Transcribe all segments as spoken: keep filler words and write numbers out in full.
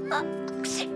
あ、くし。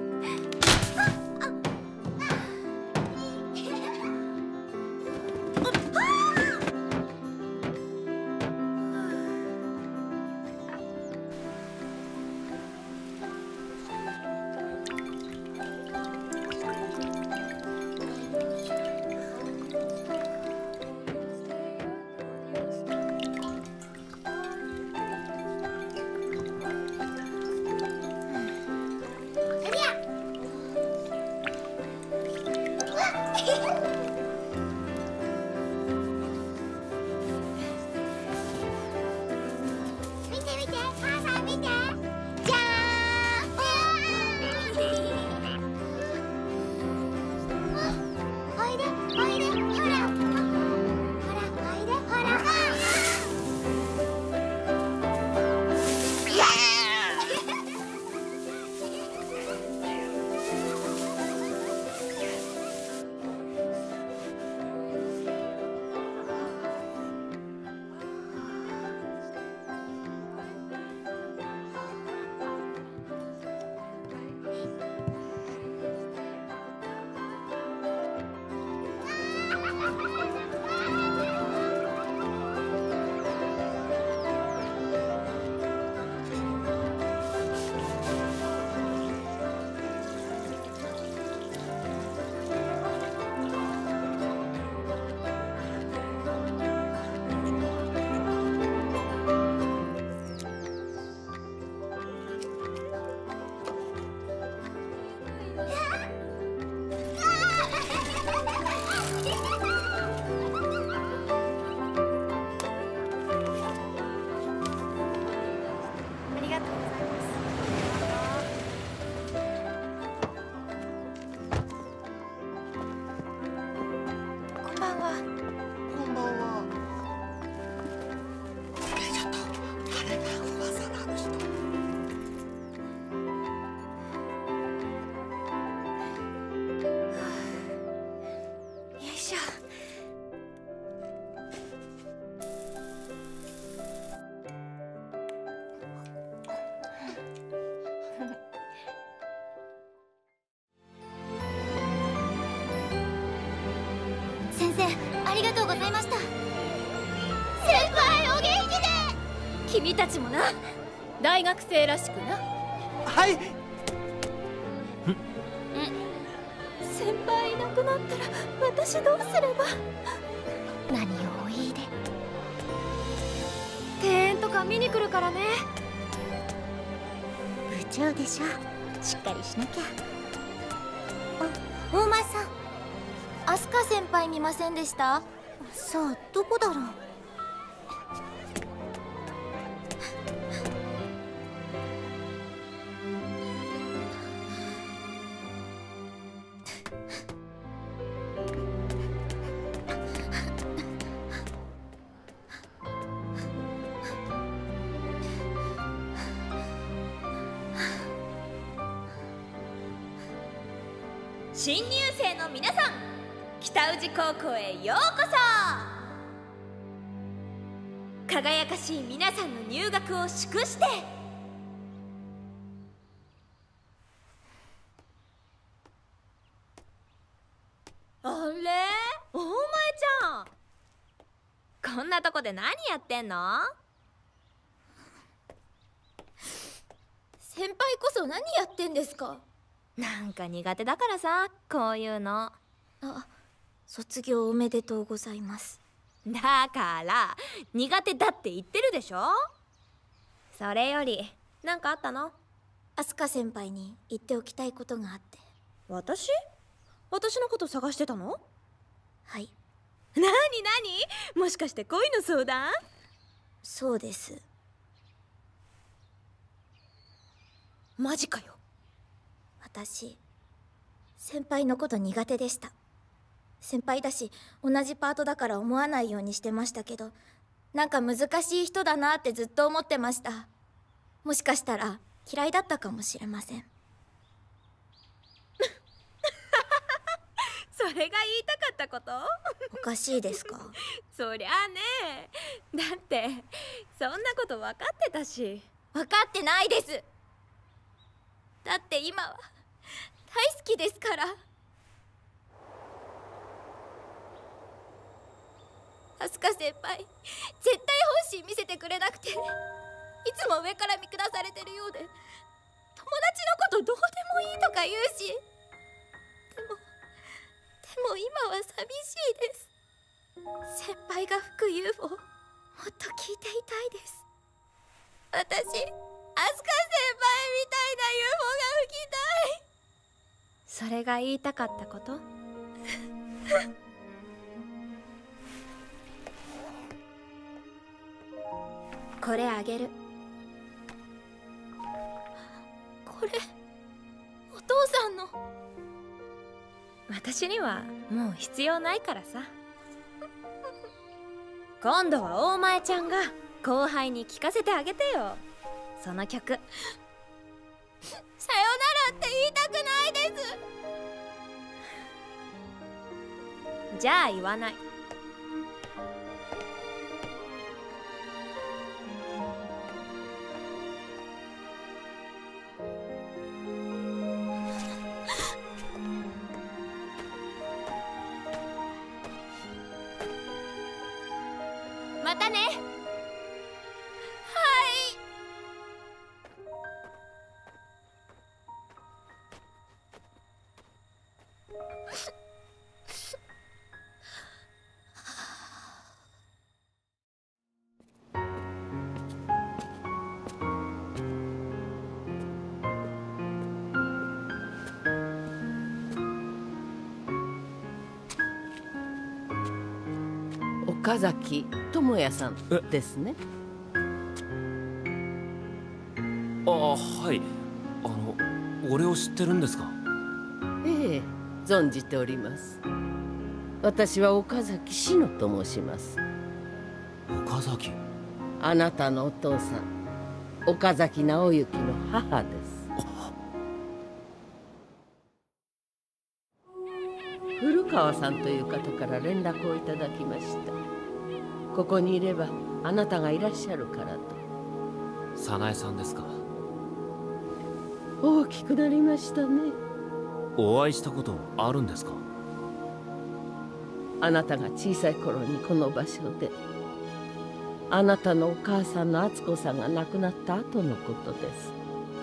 先生、ありがとうございました。先輩、お元気で。君たちもな、大学生らしくな。 はい。 先輩いなくなったら私どうすれば。何をお言いで。庭園とか見に来るからね。部長でしょ、しっかりしなきゃ。あ、大前さん、アスカ先輩見ませんでした？さあ、どこだろう。 新入生の皆さん、北宇治高校へようこそ。輝かしい皆さんの入学を祝して、あれ、大前ちゃん、こんなとこで何やってんの？ 先輩こそ何やってんですか？ なんか苦手だからさ、こういうの。 あ、卒業おめでとうございます。 だから苦手だって言ってるでしょ。それより何かあったの？ アスカ先輩に言っておきたいことがあって。 私？私のこと探してたの？ はい。 なになに？もしかして恋の相談？ そうです。 マジかよ。 私、先輩のこと苦手でした。先輩だし同じパートだから思わないようにしてましたけど、なんか難しい人だなってずっと思ってました。もしかしたら嫌いだったかもしれません。 それが言いたかったこと？ おかしいですか？ そりゃあね。だってそんなこと分かってたし。 分かってないです。 だだって今は大好きですから。アスカ先輩、絶対本心見せてくれなくて、いつも上から見下されてるようで、友達のことどうでもいいとか言うし、でもでも今は寂しいです。先輩が吹く ユーフォー、もっと聞いていたいです。私、アスカ先輩みたいな ユーフォー が吹きたい。 それが言いたかったこと？これあげる。 これお父さんの。 私にはもう必要ないからさ。今度は大前ちゃんが後輩に聴かせてあげてよ、その曲。 さよならって言いたくないです。 じゃあ言わない。またね。はい。 岡崎智也さんですね。 ああ、はい。あの俺を知ってるんですか？ ええ、存じております。私は岡崎志乃と申します。 岡崎？ あなたのお父さん、岡崎直之の母です。古川さんという方から連絡をいただきました。ここにいればあなたがいらっしゃるからと。 早苗さんですか？ 大きくなりましたね。 お会いしたことあるんですか？ あなたが小さい頃にこの場所で、あなたのお母さんの敦子さんが亡くなった後のことです。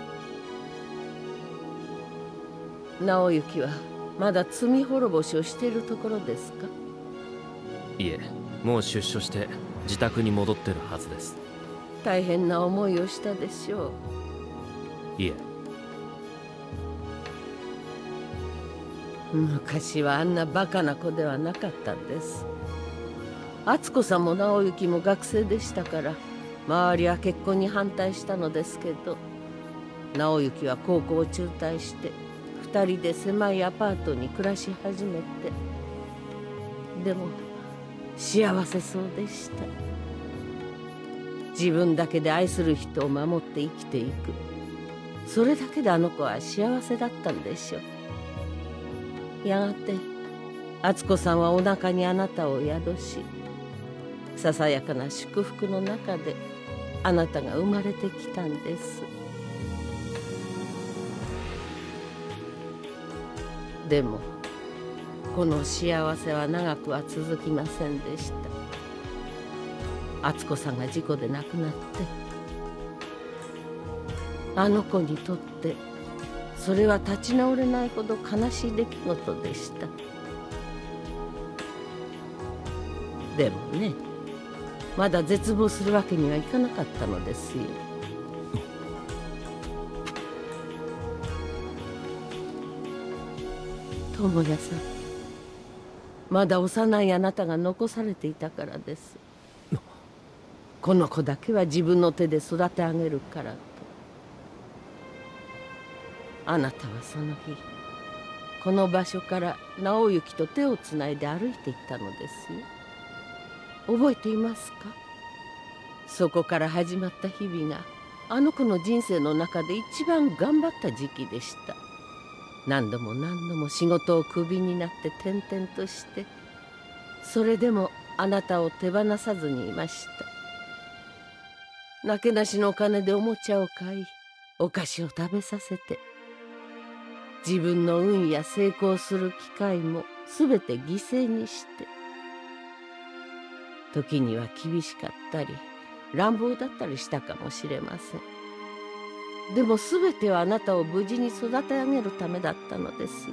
直之はまだ罪滅ぼしをしているところですか？ いえ、もう出所して自宅に戻ってるはずです。 大変な思いをしたでしょう。いえ。 昔はあんなバカな子ではなかったんです。敦子さんも直之も学生でしたから、周りは結婚に反対したのですけど、直之は高校を中退して二人で狭いアパートに暮らし始めて、でも幸せそうでした。自分だけで愛する人を守って生きていく、それだけであの子は幸せだったんでしょう。やがて敦子さんはお腹にあなたを宿し、ささやかな祝福の中であなたが生まれてきたんです。でもこの幸せは長くは続きませんでした。敦子さんが事故で亡くなって、あの子にとってそれは立ち直れないほど悲しい出来事でした。でもね、まだ絶望するわけにはいかなかったのですよ。智也さん、まだ幼いあなたが残されていたからです。この子だけは自分の手で育て上げるからと。あなたはその日、この場所から直之と手をつないで歩いていったのですよ。覚えていますか？そこから始まった日々があの子の人生の中で一番頑張った時期でした。何度も何度も仕事をクビになって転々として、それでもあなたを手放さずにいました。なけなしのお金でおもちゃを買い、お菓子を食べさせて、 自分の運や成功する機会も全て犠牲にして、時には厳しかったり乱暴だったりしたかもしれません。でも全てはあなたを無事に育て上げるためだったのですよ。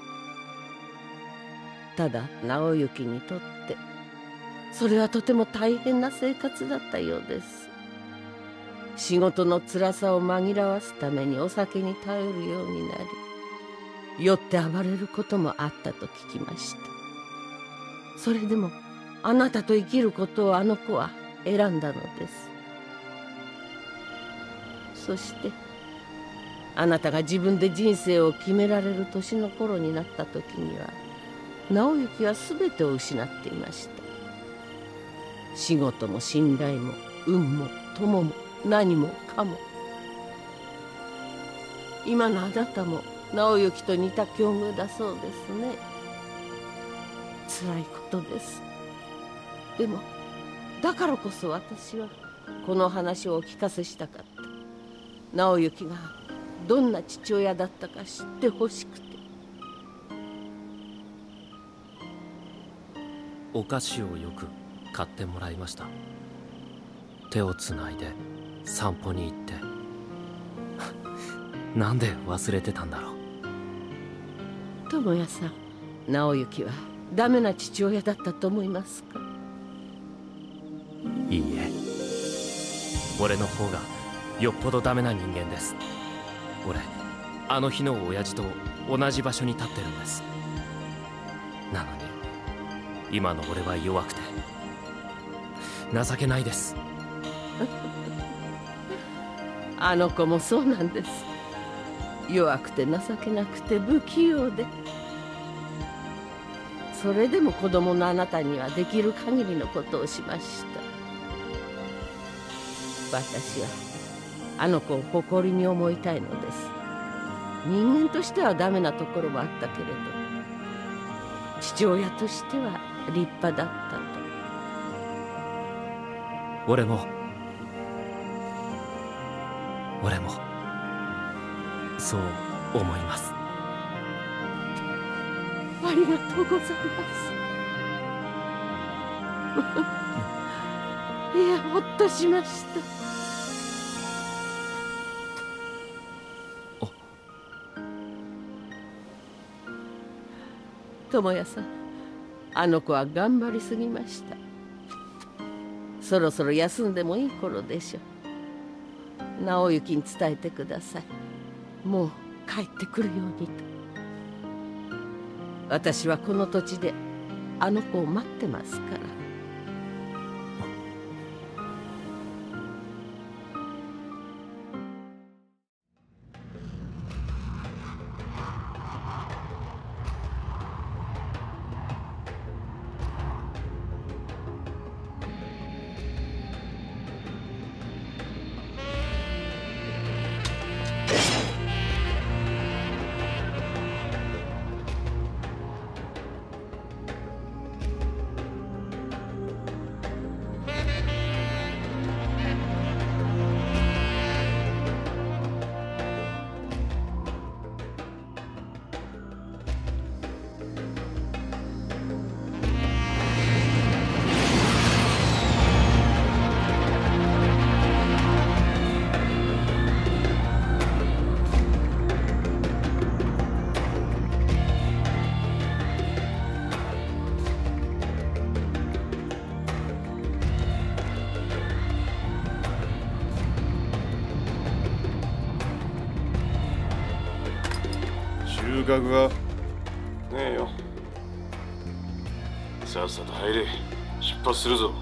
ただ直行にとってそれはとても大変な生活だったようです。仕事の辛さを紛らわすためにお酒に頼るようになり、酔って暴れることもあったと聞きました。それでもあなたと生きることをあの子は選んだのです。そしてあなたが自分で人生を決められる年の頃になった時には、直行は全てを失っていました。仕事も信頼も運も友も何もかも。今のあなたも直行と似た境遇だそうですね。辛いことです。でもだからこそ私はこの話をお聞かせしたかった。直行がどんな父親だったか知ってほしくて。 お菓子をよく買ってもらいました。手をつないで散歩に行ってなんで忘れてたんだろう。 智也さん、直行はダメな父親だったと思いますか？ いいえ、俺の方がよっぽどダメな人間です。俺あの日の親父と同じ場所に立ってるんです。なのに今の俺は弱くて情けないです。 あの子もそうなんです。弱くて情けなくて不器用で、それでも子供のあなたにはできる限りのことをしました。私はあの子を誇りに思いたいのです。人間としてはダメなところもあったけれど、父親としては立派だったと。 俺も俺もそう思います。 ありがとうございます。いや、ほっとしました。智也さん、あの子は頑張りすぎました。そろそろ休んでもいい頃でしょう。直行に伝えてください。もう帰ってくるようにと。私はこの土地であの子を待ってますから。 収穫がねえよ。さっさと入れ。出発するぞ。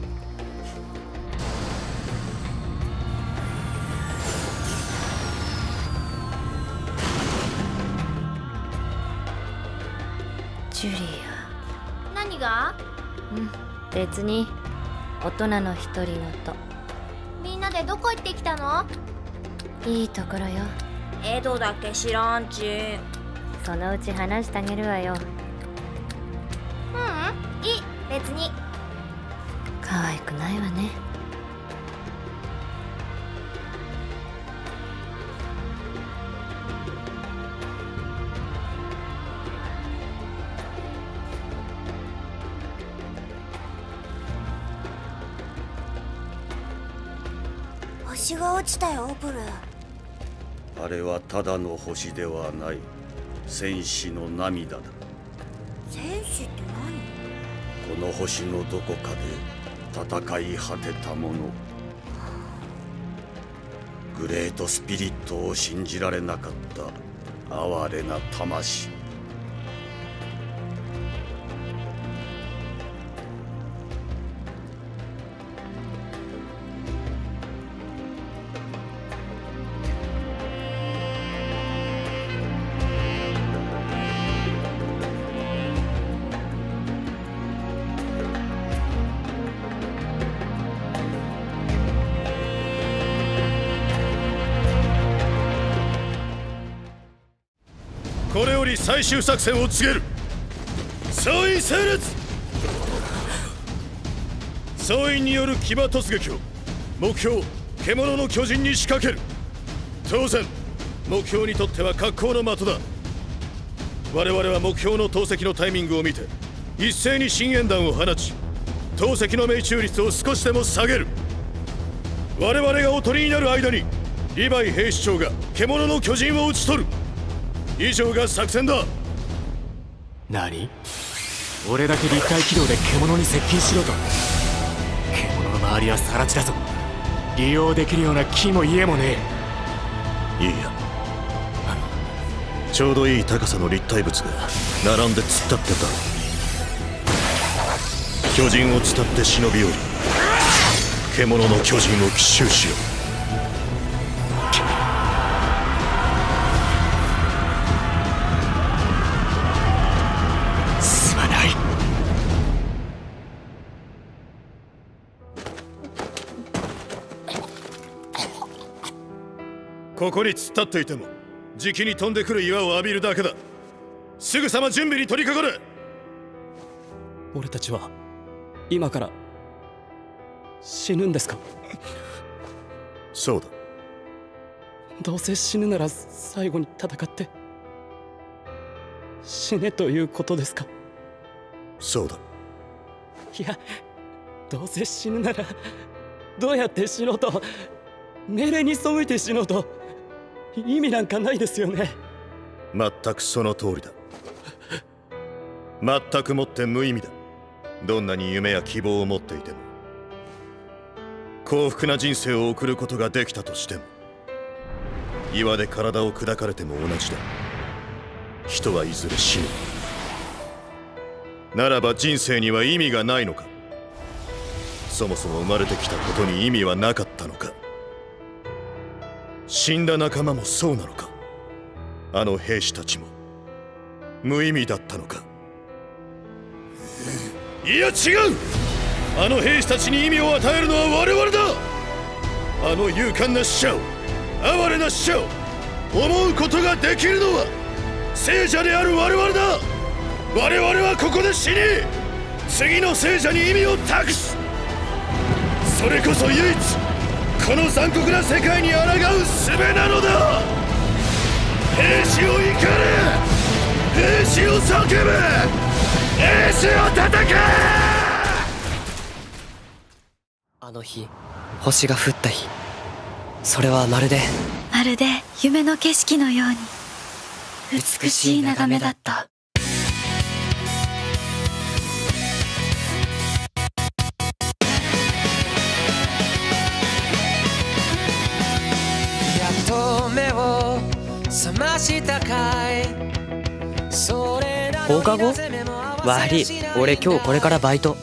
ジュリア。 何が？ うん、別に大人の一人ごと。 みんなでどこ行ってきたの？ いいところよ。 江戸だけ知らんち。 そのうち話してあげるわよ。 ううん、いい、別に。 可愛くないわね。 星が落ちたよ、ブルー。 あれはただの星ではない。戦士の涙だ。 戦士って何？この星のどこかで戦い果てたもの。グレートスピリットを信じられなかった哀れな魂。 これより最終作戦を告げる。総員整列。総員による騎馬突撃を目標獣の巨人に仕掛ける。当然目標にとっては格好の的だ。我々は目標の投石のタイミングを見て一斉に深淵弾を放ち、投石の命中率を少しでも下げる。我々がおとりになる間にリヴァイ兵士長が獣の巨人を討ち取る。以上が作戦だ。 何？俺だけ立体軌道で獣に接近しろと？獣の周りは更地だぞ。利用できるような木も家もねえ。 いいや、ちょうどいい高さの立体物が並んで突っ立ってた。巨人を伝って忍び寄り、獣の巨人を奇襲しよう。ここに突っ立っていてもじきに飛んでくる岩を浴びるだけだ。すぐさま準備に取り掛かる。 俺たちは今から死ぬんですか？ そうだ。 どうせ死ぬなら最後に戦って死ねということですか？ そうだ。 いや、どうせ死ぬならどうやって死のうと、命令に背いて死のうと意味なんかないですよね。 全くその通りだ。全くもって無意味だ。どんなに夢や希望を持っていても、幸福な人生を送ることができたとしても、岩で体を砕かれても同じだ。人はいずれ死ぬ。ならば人生には意味がないのか？そもそも生まれてきたことに意味はなかったのか？死んだ仲間もそうなのか？あの兵士たちも無意味だったのか？いや違う。あの兵士たちに意味を与えるのは我々だ。あの勇敢な死者を、哀れな死者を思うことができるのは聖者である我々だ。我々はここで死に、次の聖者に意味を託す。それこそ唯一この残酷な世界に抗う術なのだ。兵士を怒れ、兵士を叫ぶ、兵士を叩け。 あの日、星が降った日、それはまるでまるで夢の景色のように美しい眺めだった。 目を覚ましたかい。放課後？悪い、俺今日これからバイト。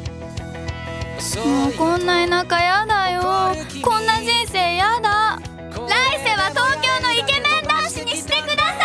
もうこんな田舎やだよ。こんな人生やだ。来世は東京のイケメン男子にしてくださ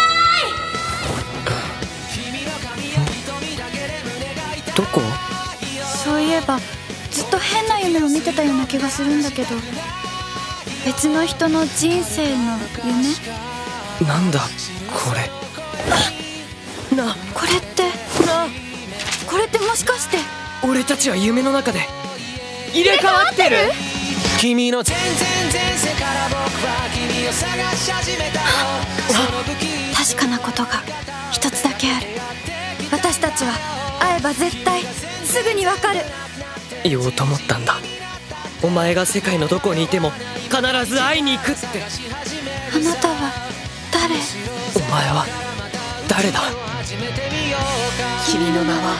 い。どこ？ そういえばずっと変な夢を見てたような気がするんだけど、別の人の人生の夢？ なんだこれ。な、 これってな、これってもしかして俺たちは夢の中で入れ替わってる？君の全然前世から僕は君を探し始めた。 確かなことが一つだけある。私たちは会えば絶対すぐにわかる。 言おうと思ったんだ。 お前が世界のどこにいても必ず会いに行くって。 あなたは誰？ お前は誰だ？君の名は。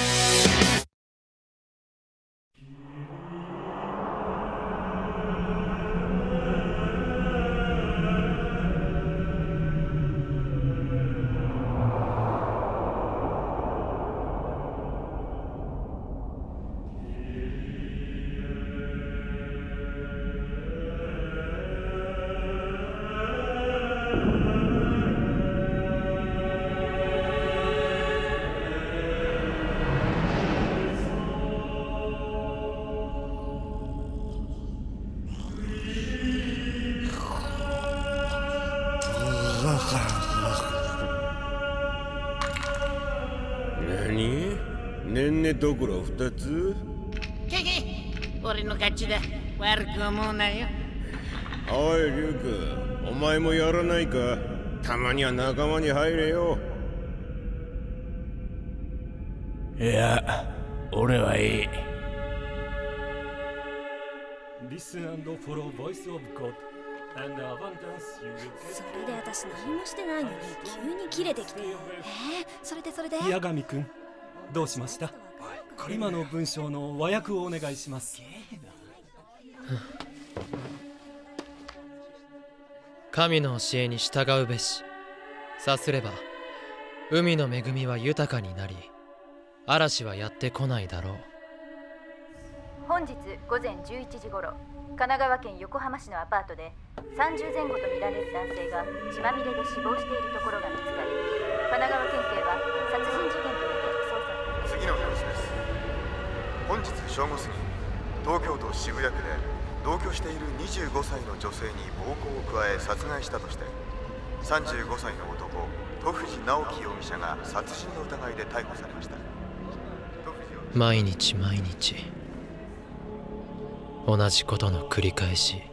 何？ねんねどころ二つ？ けけ、俺の勝ちだ。悪く思うなよ。 おいリュウク、お前もやらないか？たまには仲間に入れよ。 いや、俺はいい。 Listen and follow voice of God and abundance you will get. それで私何もしてないのに急にキレてきて。えー、それでそれで。 八神くん、どうしました？今の文章の和訳をお願いします。 神の教えに従うべし。さすれば海の恵みは豊かになり、嵐はやってこないだろう。 本日午前じゅういちじごろ、神奈川県横浜市のアパートでさんじゅうぜん後とみられる男性が血まみれで死亡しているところが見つかり、神奈川県警は殺人事件とみて捜査。 次のニュースです。本日正午過ぎ、東京都渋谷区で同居しているにじゅうごさいの女性に暴行を加え殺害したとして、さんじゅうごさいの男戸藤直樹容疑者が殺人の疑いで逮捕されました。 毎日毎日同じことの繰り返し。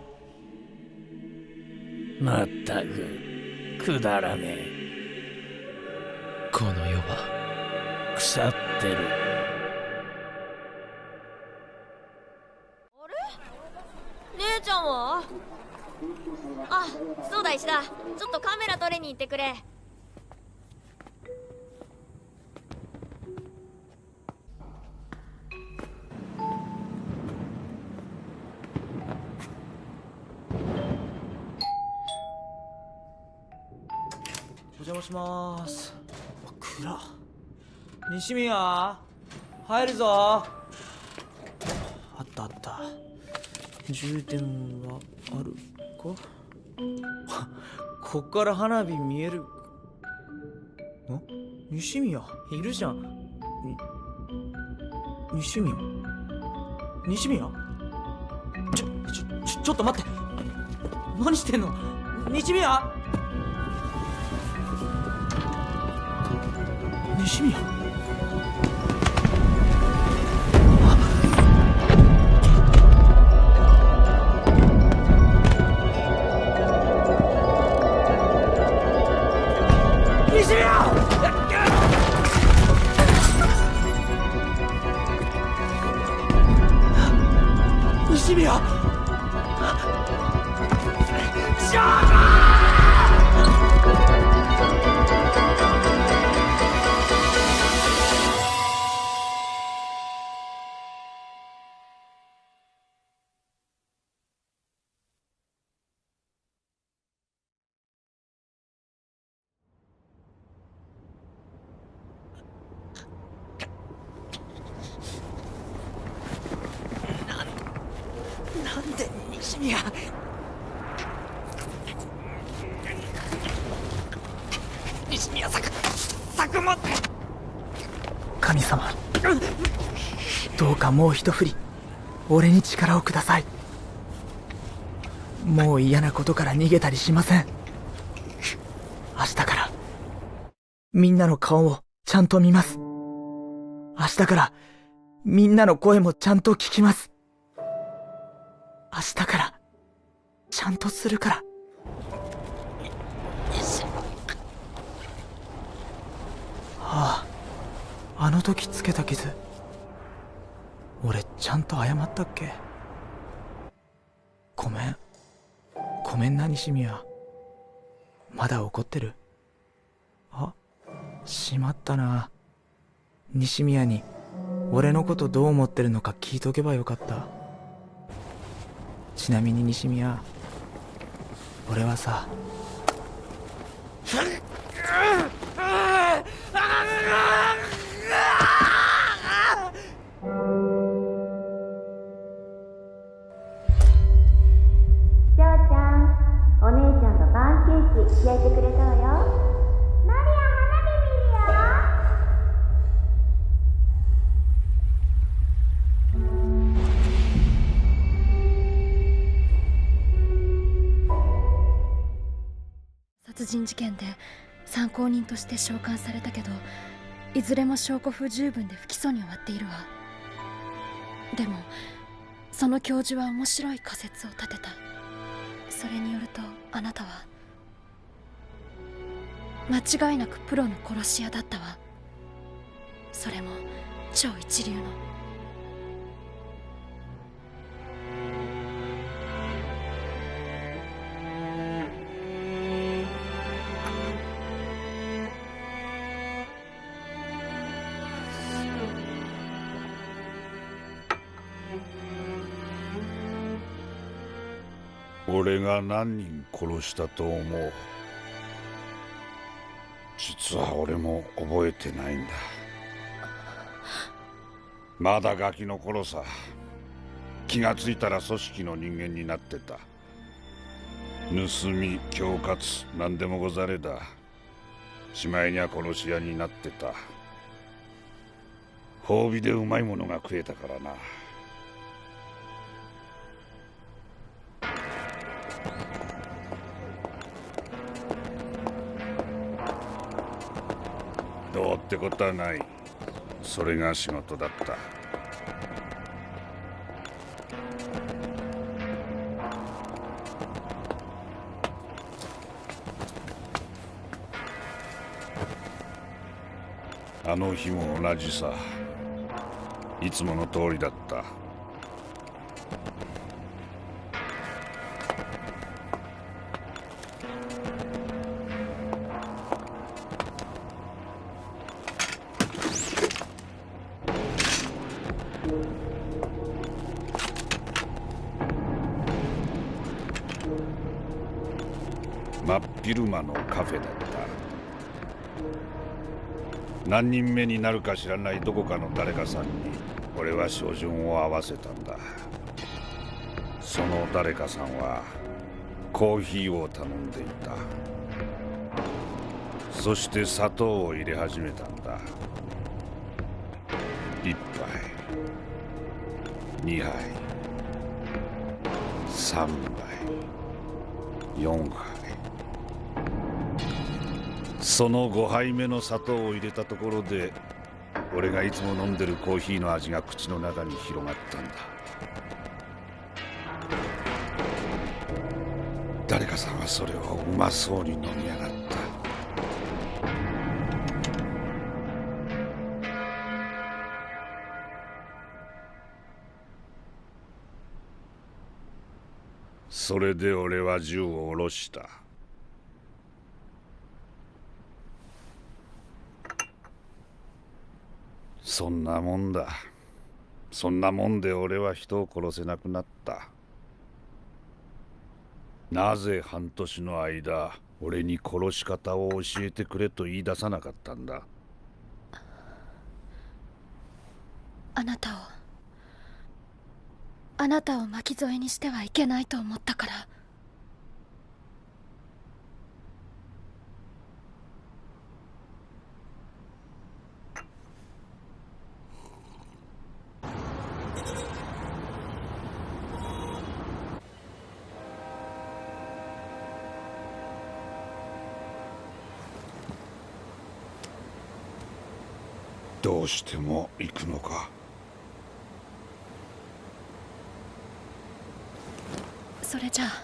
まったくくだらねえ。 この世は腐ってる。 姉ちゃんは？あ、そうだ石田、ちょっとカメラ撮りに行ってくれ。 お邪魔しまーす。暗。西宮入るぞ。あったあった。充電はあるか？こっから花火見える。ん？西宮いるじゃん。西宮西宮ちょちょちょちょっと待って。何してんの西宮。西宮。西宮。西宮。なんで西宮。西宮作作も神様、どうかもう一振り俺に力をください。もう嫌なことから逃げたりしません。明日からみんなの顔をちゃんと見ます。明日からみんなの声もちゃんと聞きます。明日からちゃんとするから。ああ、あの時つけた傷、俺ちゃんと謝ったっけ？ ごめんごめんな西宮。まだ怒ってる？あ、しまったな。西宮に俺のことどう思ってるのか聞いとけばよかった。ちなみに西宮、俺はさお姉ちゃんがパンケーキ焼いてくれたわよ。マリア、花火見るよ。 殺人事件で参考人として召喚されたけど、いずれも証拠不十分で不起訴に終わっているわ。でもその教授は面白い仮説を立てた。それによるとあなたは間違いなくプロの殺し屋だったわ。それも超一流の。 俺が何人殺したと思う？実は俺も覚えてないんだ。まだガキの頃さ。気がついたら組織の人間になってた。盗み、恐喝、何でもござれだ。しまいには殺し屋になってた。褒美でうまいものが食えたからな。どうってことはない。それが仕事だった。あの日も同じさ。いつもの通りだった。真っ昼間のカフェだった。何人目になるか知らないどこかの誰かさんに俺は照準を合わせたんだ。その誰かさんはコーヒーを頼んでいた。そして砂糖を入れ始めたんだ。一杯、二杯、三杯、四杯。そのごはいめの砂糖を入れたところで、俺がいつも飲んでるコーヒーの味が口の中に広がったんだ。誰かさんはそれをうまそうに飲みやがった。それで俺は銃を下ろした。そんなもんだ。そんなもんで俺は人を殺せなくなった。なぜ半年の間俺に殺し方を教えてくれと言い出さなかったんだ。 あなたをあなたを巻き添えにしてはいけないと思ったから。 どうしても行くのか。 それじゃあ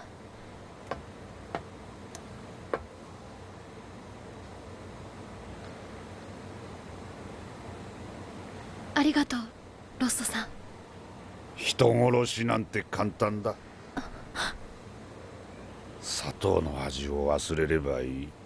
ありがとうロッソさん。 人殺しなんて簡単だ。 糖の味を忘れればいい。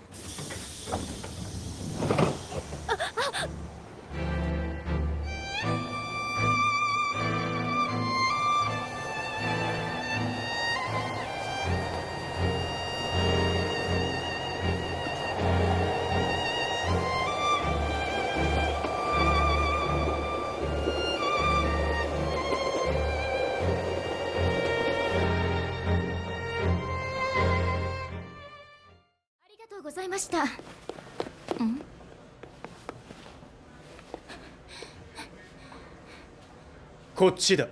ございました。ん？ こっちだ。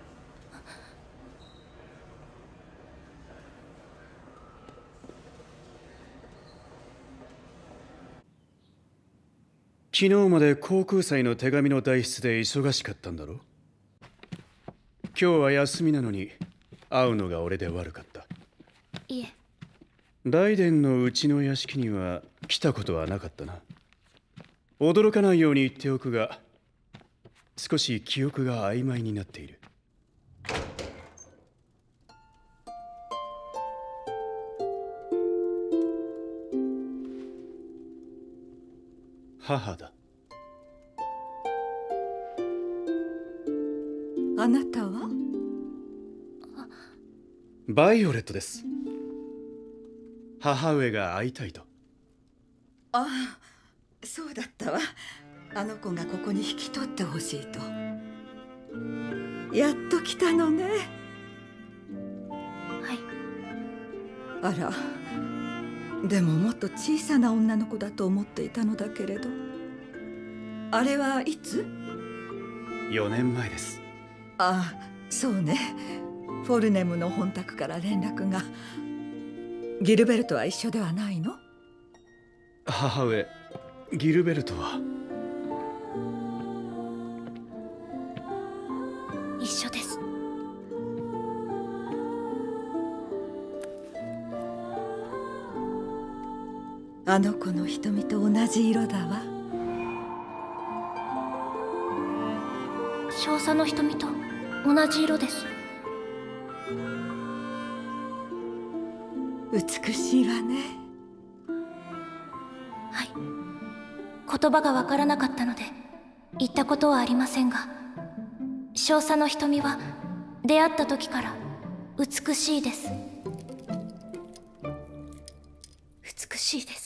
昨日まで航空祭の手紙の代筆で忙しかったんだろ？今日は休みなのに会うのが俺で悪かった。 いえ。 大殿のうちの屋敷には来たことはなかったな。驚かないように言っておくが、少し記憶が曖昧になっている。母だ。 あなたは？ バイオレットです。母上が会いたいと。 ああ、そうだったわ。あの子がここに引き取ってほしいと。やっと来たのね。 はい。 あら、でももっと小さな女の子だと思っていたのだけれど。あれはいつ？ よねんまえです。 ああ、そうね。フォルネムの本宅から連絡が。ギルベルトは一緒ではないの？ 母上、ギルベルトは一緒です。 あの子の瞳と同じ色だわ。 少佐の瞳と同じ色です。 美しいわね。 はい。言葉がわからなかったので言ったことはありませんが、少佐の瞳は出会った時から美しいです。美しいです。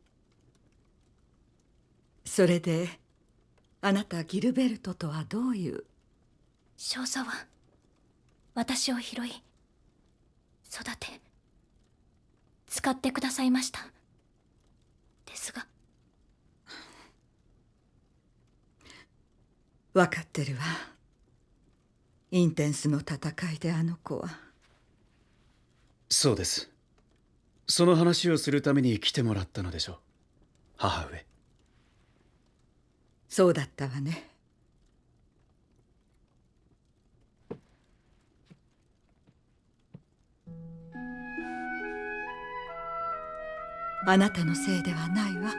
それであなたギルベルトとはどういう？ 少佐は私を拾い育て使ってくださいました。ですが分かってるわ。インテンスの戦いであの子は。 そうです。その話をするために来てもらったのでしょう、母上。 そうだったわね。あなたのせいではないわ。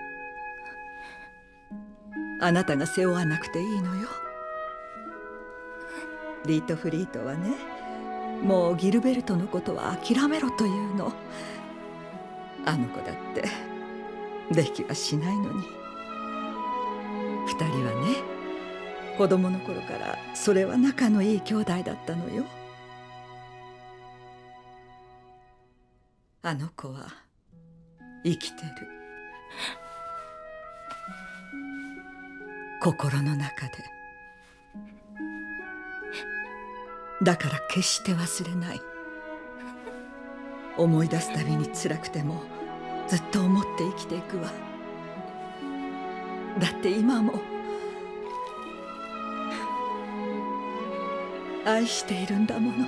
あなたが背負わなくていいのよ。リートフリートはね、もうギルベルトのことは諦めろというの。あの子だってできはしないのに。二人はね、子供の頃からそれは仲のいい兄弟だったのよ。あの子は生きてる。心の中で。だから決して忘れない。思い出すたびに辛くてもずっと思って生きていくわ。だって今も愛しているんだもの。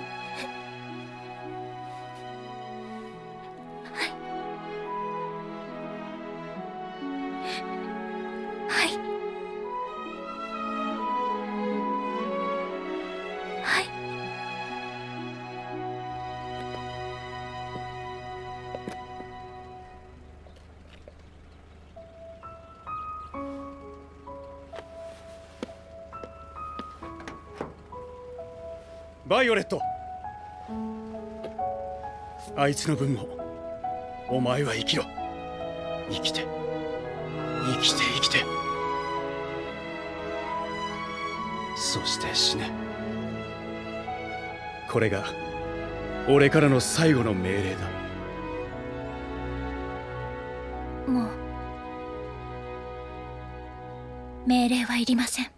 バイオレット、あいつの分もお前は生きろ。生きて生きて生きて、そして死ね。これが俺からの最後の命令だ。 もう命令はいりません。